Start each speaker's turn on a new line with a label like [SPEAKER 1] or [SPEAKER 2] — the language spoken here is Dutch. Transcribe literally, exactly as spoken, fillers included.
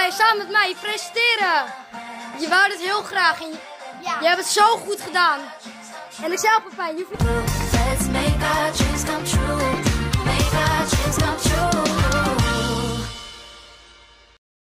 [SPEAKER 1] jij samen met mij presenteren. Je wou dit heel graag en je, ja. je hebt het zo goed gedaan. En ik zei al Pepijn, je...